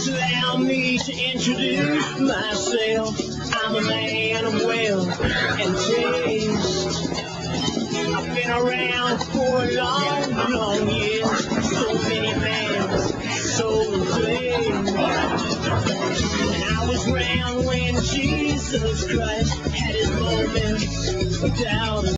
Allow me to introduce myself. I'm a man of wealth and taste. I've been around for a long years. So many men, so great. And I was around when Jesus Christ had his moments of doubt.